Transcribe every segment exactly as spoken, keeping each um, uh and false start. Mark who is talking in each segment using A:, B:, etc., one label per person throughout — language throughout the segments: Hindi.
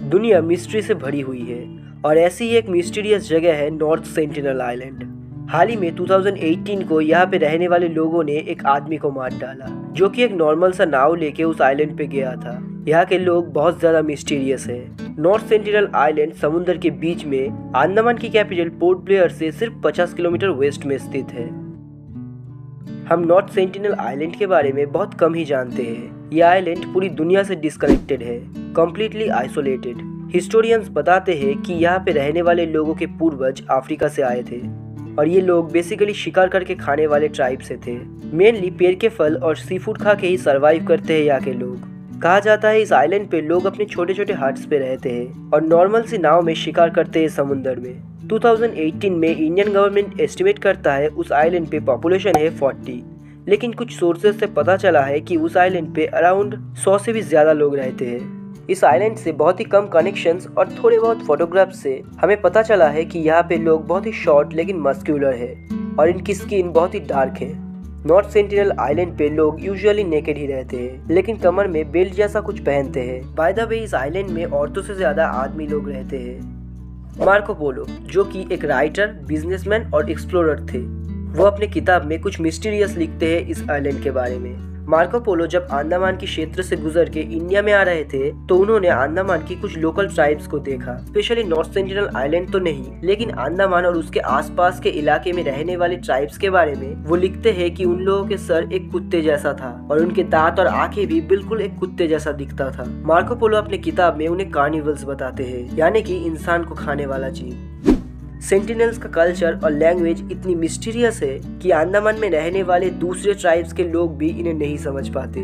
A: दुनिया मिस्ट्री से भरी हुई है और ऐसी ही एक मिस्टीरियस जगह है नॉर्थ सेंटिनल आइलैंड। हाल ही में दो हज़ार अठारह को यहाँ पे रहने वाले लोगों ने एक आदमी को मार डाला जो कि एक नॉर्मल सा नाव लेके उस आइलैंड पे गया था। यहाँ के लोग बहुत ज्यादा मिस्टीरियस है। नॉर्थ सेंटिनल आइलैंड समुद्र के बीच में अंडमान की कैपिटल पोर्ट ब्लेयर से सिर्फ पचास किलोमीटर वेस्ट में स्थित है। हम नॉर्थ सेंटिनल आइलैंड के बारे में बहुत कम ही जानते हैं। यह आइलैंड पूरी दुनिया से डिस्कनेक्टेड है, कम्प्लीटली आइसोलेटेड। हिस्टोरियंस बताते हैं कि यहाँ पे रहने वाले लोगों के पूर्वज अफ्रीका से आए थे और ये लोग बेसिकली शिकार करके खाने वाले ट्राइब से थे। मेनली पेड़ के फल और सी फूड खा के ही सरवाइव करते हैं यहाँ के लोग। कहा जाता है इस आइलैंड पे लोग अपने छोटे छोटे हट्स पे रहते हैं और नॉर्मल सी नाव में शिकार करते हैं समुद्र में। दो हज़ार अठारह में इंडियन गवर्नमेंट एस्टिमेट करता है उस आइलैंड पे पॉपुलेशन है चालीस, लेकिन कुछ सोर्सेज से पता चला है कि उस आइलैंड पे अराउंड सौ से भी ज्यादा लोग रहते हैं। इस आइलैंड से बहुत ही कम कनेक्शंस और थोड़े बहुत फोटोग्राफ्स से हमें पता चला है कि यहाँ पे लोग बहुत ही शॉर्ट लेकिन मस्क्यूलर है और इनकी स्किन बहुत ही डार्क है। नॉर्थ सेंटिनल आइलैंड पे लोग यूजुअली नेकेड ही रहते हैं, लेकिन कमर में बेल्ट जैसा कुछ पहनते हैं। बाय द वे इस आइलैंड में औरतों से ज्यादा आदमी लोग रहते हैं। मार्को पोलो, जो कि एक राइटर, बिजनेसमैन और एक्सप्लोरर थे, वो अपने किताब में कुछ मिस्टीरियस लिखते हैं इस आइलैंड के बारे में। मार्को पोलो जब अंडमान के क्षेत्र से गुजर के इंडिया में आ रहे थे तो उन्होंने अंडमान की कुछ लोकल ट्राइब्स को देखा। स्पेशली नॉर्थ सेंटिनल आइलैंड तो नहीं, लेकिन अंडमान और उसके आसपास के इलाके में रहने वाले ट्राइब्स के बारे में वो लिखते हैं कि उन लोगों के सर एक कुत्ते जैसा था और उनके दांत और आंखें भी बिल्कुल एक कुत्ते जैसा दिखता था। मार्को पोलो अपने किताब में उन्हें कार्निवल्स बताते हैं, यानी कि इंसान को खाने वाला जीव। सेंटिनल्स का कल्चर और लैंग्वेज इतनी मिस्टीरियस है कि अंडमान में रहने वाले दूसरे ट्राइब्स के लोग भी इन्हें नहीं समझ पाते।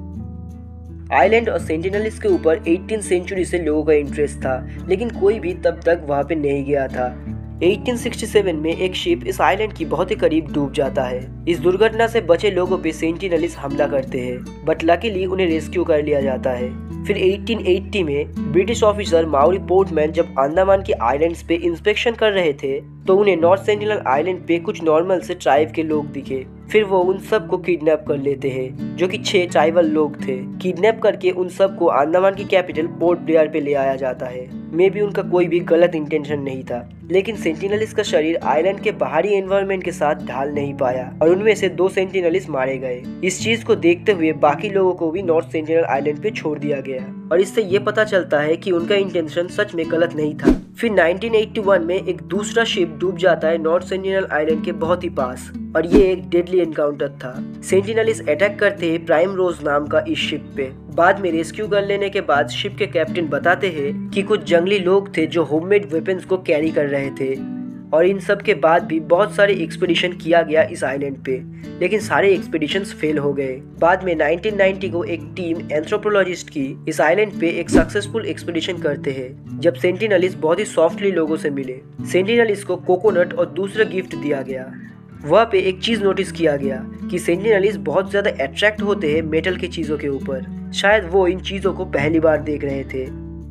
A: आइलैंड और सेंटिनल्स के ऊपर अठारहवीं सेंचुरी से लोगों का इंटरेस्ट था, लेकिन कोई भी तब तक वहां पे नहीं गया था। अठारह सौ सरसठ में एक शिप इस आइलैंड की बहुत ही करीब डूब जाता है। इस दुर्घटना से बचे लोगों पे सेंटिनल्स हमला करते हैं, बट लकीली उन्हें रेस्क्यू कर लिया जाता है। फिर अठारह सौ अस्सी में ब्रिटिश ऑफिसर माउरी पोर्टमैन जब अंडमान के आइलैंड्स पे इंस्पेक्शन कर रहे थे तो उन्हें नॉर्थ सेंटिनल आइलैंड पे कुछ नॉर्मल से ट्राइब के लोग दिखे। फिर वो उन सब को किडनैप कर लेते हैं, जो कि छह ट्राइबल लोग थे। किडनैप करके उन सब को अंडमान की कैपिटल पोर्ट ब्लेयर पे ले आया जाता है। मे भी उनका कोई भी गलत इंटेंशन नहीं था, लेकिन सेंटिनल्स का शरीर आइलैंड के बाहरी एनवायरनमेंट के साथ ढाल नहीं पाया और उनमें से दो सेंटिनल्स मारे गए। इस चीज को देखते हुए बाकी लोगों को भी नॉर्थ सेंटिनल आइलैंड पे छोड़ दिया गया और इससे ये पता चलता है कि उनका इंटेंशन सच में गलत नहीं था। फिर उन्नीस सौ इक्यासी में एक दूसरा शिप डूब जाता है नॉर्थ सेंटिनल आइलैंड के बहुत ही पास और ये एक डेडली एनकाउंटर था। सेंटिनल्स अटैक करते हैं प्राइम रोज नाम का इस शिप पे। बाद में रेस्क्यू कर लेने के बाद शिप के कैप्टन बताते हैं कि कुछ जंगली लोग थे जो होममेड वेपन्स को कैरी कर रहे थे और इन सब के बाद भी बहुत सारे एक्सपीडिशन किया गया इस आइलैंड पे, लेकिन सारे एक्सपीडिशंस फेल हो गए। बाद में उन्नीस सौ नब्बे को एक टीम एंथ्रोपोलॉजिस्ट की इस आइलैंड पे एक सक्सेसफुल एक्सपीडिशन करते हैं जब सेंटिनल्स बहुत ही सॉफ्टली लोगों से मिले। सेंटिनल्स को कोकोनट और दूसरा गिफ्ट दिया गया। वहाँ पे एक चीज नोटिस किया गया कि सेंटिनल्स बहुत ज्यादा अट्रैक्ट होते हैं मेटल की चीजों के ऊपर। शायद वो इन चीजों को पहली बार देख रहे थे।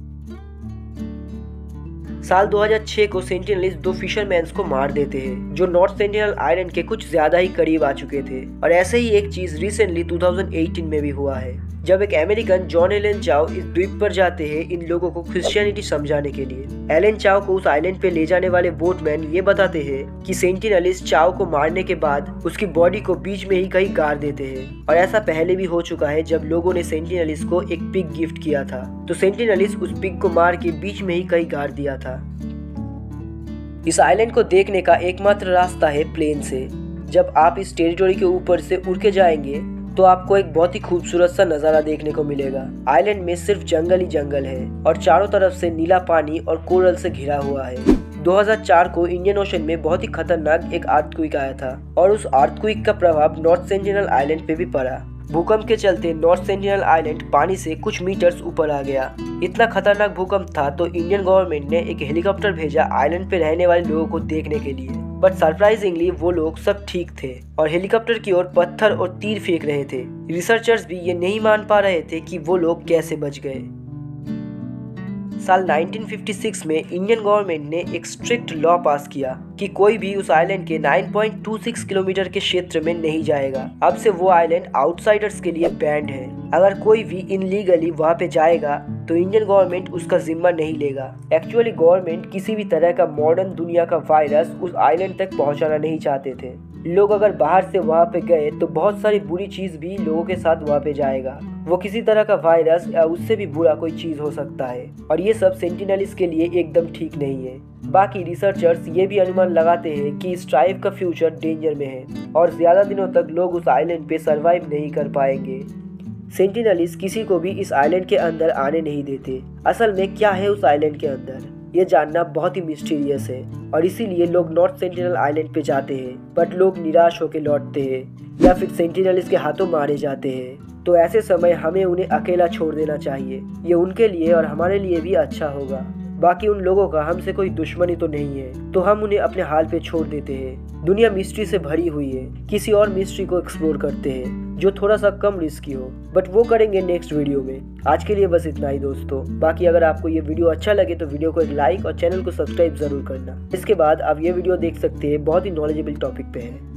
A: साल दो हज़ार छह को सेंटिनल्स दो फिशरमैन्स को मार देते हैं जो नॉर्थ सेंटिनल आइलैंड के कुछ ज्यादा ही करीब आ चुके थे। और ऐसे ही एक चीज रिसेंटली दो हज़ार अठारह में भी हुआ है जब एक अमेरिकन जॉन एलन चाओ इस द्वीप पर जाते हैं इन लोगों को क्रिश्चियनिटी समझाने के लिए। एलन चाओ को उस आइलैंड पे ले जाने वाले बोटमैन ये बताते हैं कि सेंटिनल्स चाओ को मारने के बाद उसकी बॉडी को बीच में ही कहीं गाड़ देते हैं और ऐसा पहले भी हो चुका है जब लोगों ने सेंटिनल्स को एक पिग गिफ्ट किया था, तो सेंटिनल्स उस पिग को मार के बीच में ही कहीं गाड़ दिया था। इस आइलैंड को देखने का एकमात्र रास्ता है प्लेन से। जब आप इस टेरिटोरी के ऊपर से उड़ के जाएंगे तो आपको एक बहुत ही खूबसूरत सा नजारा देखने को मिलेगा। आइलैंड में सिर्फ जंगल ही जंगल है और चारों तरफ से नीला पानी और कोरल से घिरा हुआ है। दो हज़ार चार को इंडियन ओशन में बहुत ही खतरनाक एक अर्थक्वेक आया था और उस अर्थक्वेक का प्रभाव नॉर्थ सेंटिनल आइलैंड पे भी पड़ा। भूकंप के चलते नॉर्थ सेंटिनल आइलैंड पानी से कुछ मीटर्स ऊपर आ गया। इतना खतरनाक भूकंप था तो इंडियन गवर्नमेंट ने एक हेलीकॉप्टर भेजा आइलैंड पे रहने वाले लोगों को देखने के लिए, बट सरप्राइजिंगली वो लोग सब ठीक थे और हेलीकॉप्टर की ओर पत्थर और तीर फेंक रहे थे। रिसर्चर्स भी ये नहीं मान पा रहे थे कि वो लोग कैसे बच गए। साल उन्नीस सौ छप्पन में इंडियन गवर्नमेंट ने एक स्ट्रिक्ट लॉ पास किया कि कोई भी उस आइलैंड के नौ पॉइंट दो छह किलोमीटर के क्षेत्र में नहीं जाएगा। अब से वो आइलैंड आउटसाइडर्स के लिए बैंड है। अगर कोई भी इनलीगली वहाँ पे जाएगा तो इंडियन गवर्नमेंट उसका जिम्मा नहीं लेगा। एक्चुअली गवर्नमेंट किसी भी तरह का मॉडर्न दुनिया का वायरस उस आइलैंड तक पहुंचाना नहीं चाहते थे। लोग अगर बाहर से वहां पे गए तो बहुत सारी बुरी चीज भी लोगों के साथ वहां पे जाएगा। वो किसी तरह का वायरस या उससे भी बुरा कोई चीज हो सकता है और ये सब सेंटिनल्स के लिए एकदम ठीक नहीं है। बाकी रिसर्चर्स ये भी अनुमान लगाते हैं कि इस ट्राइब का फ्यूचर डेंजर में है और ज्यादा दिनों तक लोग उस आइलैंड पे सरवाइव नहीं कर पाएंगे। सेंटिनल्स किसी को भी इस आइलैंड के अंदर आने नहीं देते। असल में क्या है उस आइलैंड के अंदर, ये जानना बहुत ही मिस्टीरियस है और इसीलिए लोग नॉर्थ सेंटिनल आइलैंड पे जाते हैं बट लोग निराश होकर लौटते हैं या फिर सेंटिनल्स के हाथों मारे जाते हैं। तो ऐसे समय हमें उन्हें अकेला छोड़ देना चाहिए, ये उनके लिए और हमारे लिए भी अच्छा होगा। बाकी उन लोगों का हमसे कोई दुश्मनी तो नहीं है, तो हम उन्हें अपने हाल पे छोड़ देते हैं। दुनिया मिस्ट्री से भरी हुई है, किसी और मिस्ट्री को एक्सप्लोर करते हैं जो थोड़ा सा कम रिस्की हो, बट वो करेंगे नेक्स्ट वीडियो में। आज के लिए बस इतना ही दोस्तों। बाकी अगर आपको ये वीडियो अच्छा लगे तो वीडियो को एक लाइक और चैनल को सब्सक्राइब जरूर करना। इसके बाद आप ये वीडियो देख सकते हैं, बहुत ही नॉलेजेबल टॉपिक पे है।